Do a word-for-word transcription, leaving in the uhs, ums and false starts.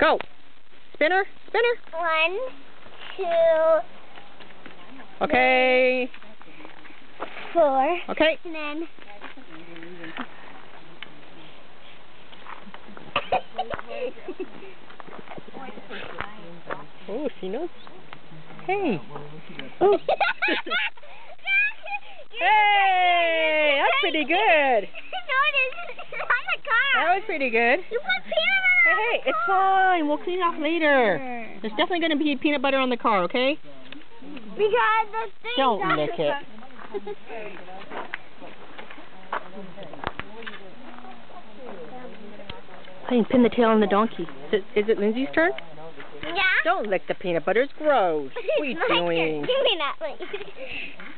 Go. Spinner, spinner. One, two. Okay. Four. Okay. And then. Oh, she knows. Hey. Oh. Hey, that's pretty good. No, it isn't. It's on the car. That was pretty good. You put peanut butter. Hey, hey, it's fine. We'll clean it off later. There's definitely going to be peanut butter on the car, okay? Because the thing. Don't lick it. I can pin the tail on the donkey. Is it, is it Lindsay's turn? Yeah. Don't lick the peanut butter. It's gross. What are you doing? Give me that, please.